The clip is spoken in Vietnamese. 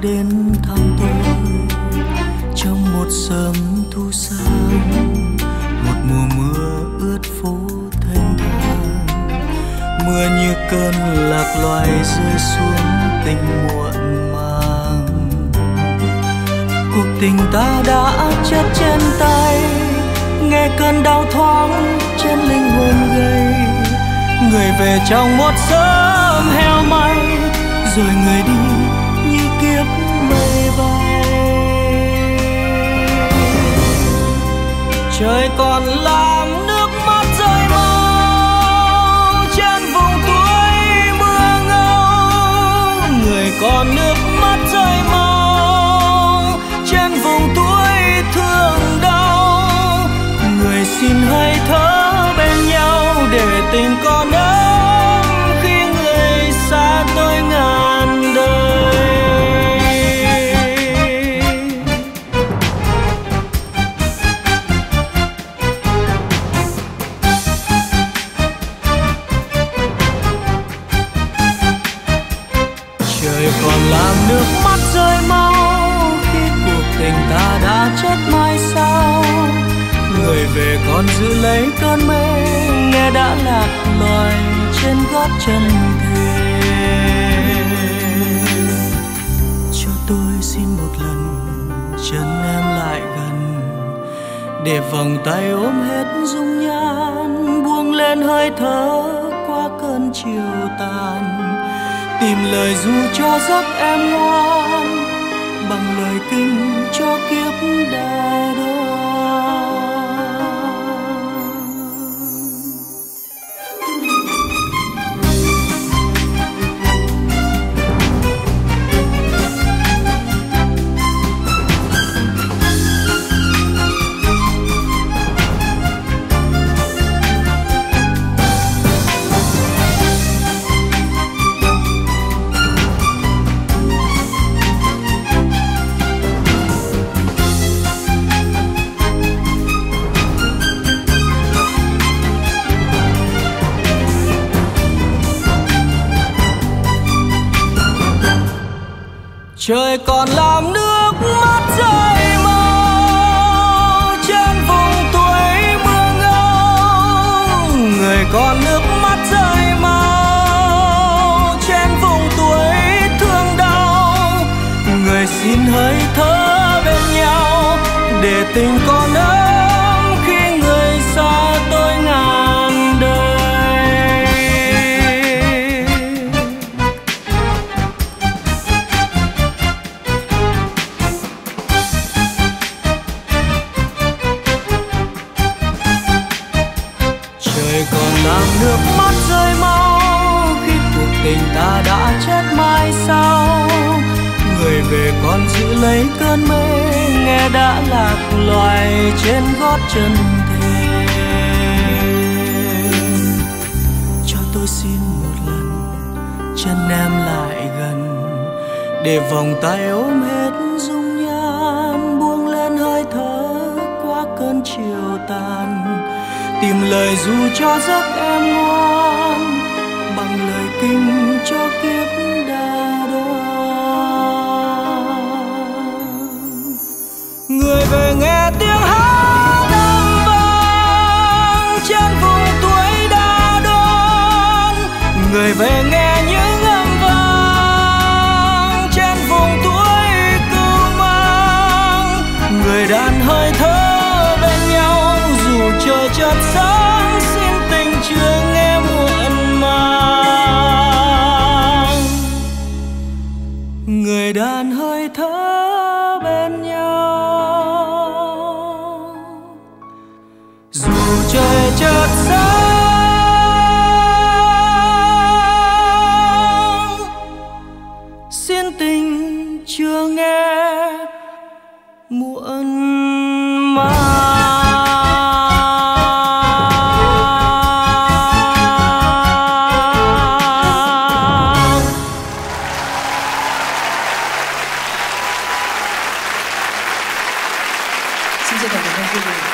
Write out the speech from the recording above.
đến thăm tôi trong một sớm thu sang, một mùa mưa ướt phố thênh thang. Mưa như cơn lạc loài rơi xuống tình muộn màng. Cuộc tình ta đã chất trên tay, nghe cơn đau thoáng trên linh hồn gầy. Người về trong một sớm heo may, rồi người đi như kiếp mây bay. Trời còn làm nước mắt rơi mau trên vùng tuổi mưa ngâu. Người còn nước mắt rơi mau trên vùng tuổi thương đau. Người xin hơi thở bên nhau để tình còn ấm khi người xa tôi ngàn đời. Trời còn làm nước mắt rơi mau khi cuộc tình ta đã chết mai sau. Người về còn giữ lấy cơn mê, nghe đã lạc loài trên gót chân thề. Cho tôi xin một lần chân em lại gần, để vòng tay ôm hết dung nhan, buông lên hơi thở qua cơn chiều tàn. Tìm lời ru cho giấc em ngoan, bằng lời kinh cho kiếp đã đôi. Trời còn làm nước mắt rơi mau trên vùng tuổi mưa ngâu. Người còn nước mắt rơi mau trên vùng tuổi thương đau. Người xin hơi thở bên nhau để tình còn ấm khi người xa tôi ngàn đời. Còn làm nước mắt rơi mau khi cuộc tình ta đã chết mai sau. Người về còn giữ lấy cơn mê, nghe đã lạc loài trên gót chân thề. Cho tôi xin một lần chân em lại gần, để vòng tay ôm hết dung nhan, buông lên hơi thở qua cơn chiều tàn. Tìm lời ru cho giấc em ngoan, bằng lời kinh cho kiếp đã đoan. Người về nghe tiếng hát âm vang trên vùng tuổi đã đoan. Người về nghe những âm vang trên vùng tuổi cưu mang. Người đàn hơi thở bên nhau dù trời chợt sáng, xin tình chưa nghe muộn màng. Người đàn hơi thở bên nhau dù trời chợt sáng, xin tình chưa nghe muộn màng. Xin chân thành cảm ơn quý vị.